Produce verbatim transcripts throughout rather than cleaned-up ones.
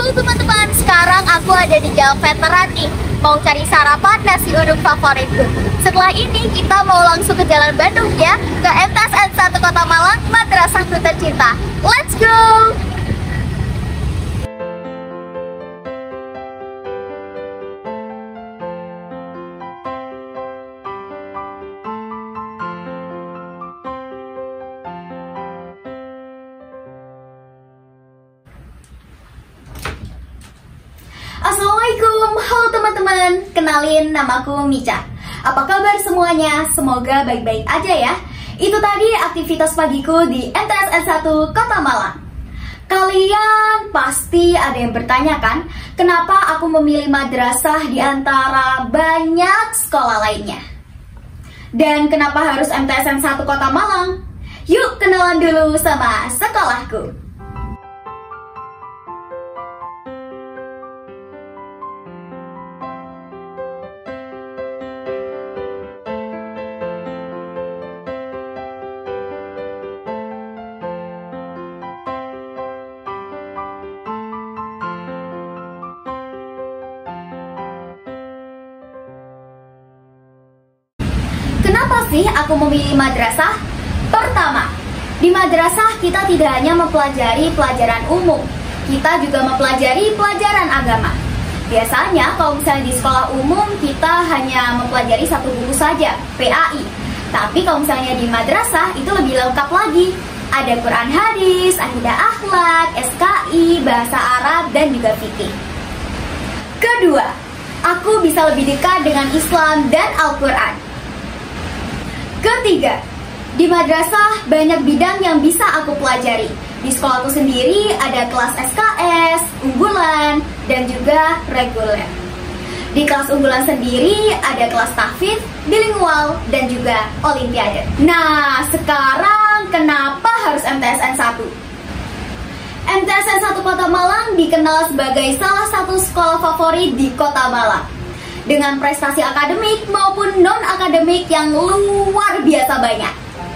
Halo teman-teman, sekarang aku ada di Jalan Veteran nih. Mau cari sarapan nasi uduk favoritku. Setelah ini kita mau langsung ke Jalan Bandung ya, ke M T S N satu Kota Malang, Madrasahku tercinta. Let's go! Assalamualaikum, halo teman-teman, kenalin namaku Mica. Apa kabar semuanya? Semoga baik-baik aja ya. Itu tadi aktivitas pagiku di M T S N satu Kota Malang. Kalian pasti ada yang bertanya kan, kenapa aku memilih madrasah di antara banyak sekolah lainnya? Dan kenapa harus M T S N satu Kota Malang? Yuk kenalan dulu sama sekolahku. Kenapa sih aku memilih madrasah? Pertama, di madrasah kita tidak hanya mempelajari pelajaran umum, kita juga mempelajari pelajaran agama. Biasanya kalau misalnya di sekolah umum kita hanya mempelajari satu buku saja, P A I. Tapi kalau misalnya di madrasah itu lebih lengkap lagi. Ada Quran hadis, akidah akhlak, S K I, bahasa Arab, dan juga fikih. Kedua, aku bisa lebih dekat dengan Islam dan Al-Quran. Ketiga, di madrasah banyak bidang yang bisa aku pelajari. Di sekolahku sendiri ada kelas S K S, unggulan, dan juga reguler. Di kelas unggulan sendiri ada kelas tahfidz, bilingual, dan juga olimpiade. Nah, sekarang kenapa harus M T S N satu? M T S N satu Kota Malang dikenal sebagai salah satu sekolah favorit di Kota Malang, dengan prestasi akademik maupun non-akademik yang luar biasa banyak.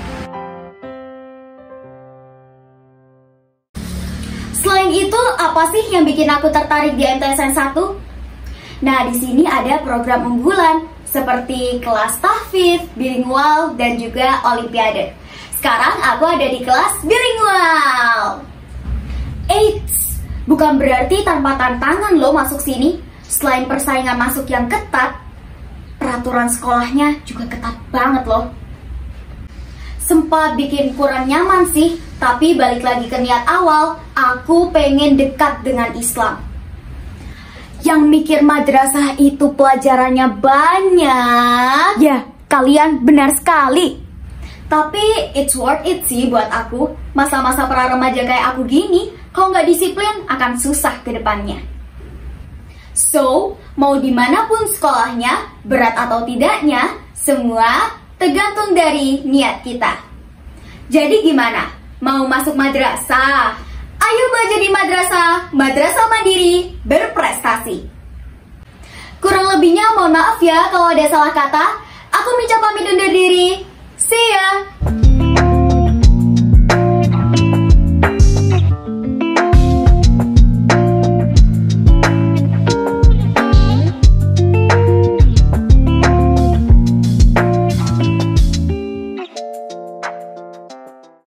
Selain itu, apa sih yang bikin aku tertarik di M T S N satu? Nah, di sini ada program unggulan seperti kelas tahfidz, bilingual, dan juga olimpiade. Sekarang aku ada di kelas bilingual. Eits, bukan berarti tanpa tantangan loh masuk sini. Selain persaingan masuk yang ketat, peraturan sekolahnya juga ketat banget loh. Sempat bikin kurang nyaman sih, tapi balik lagi ke niat awal, aku pengen dekat dengan Islam. Yang mikir madrasah itu pelajarannya banyak, ya kalian benar sekali. Tapi it's worth it sih buat aku. Masa-masa pra remaja kayak aku gini, kalau nggak disiplin akan susah ke depannya. So, mau dimanapun sekolahnya, berat atau tidaknya, semua tergantung dari niat kita. Jadi gimana? Mau masuk madrasah? Ayo belajar di madrasah, madrasah mandiri, berprestasi. Kurang lebihnya mohon maaf ya kalau ada salah kata. Aku Mica pamit undur diri. See ya!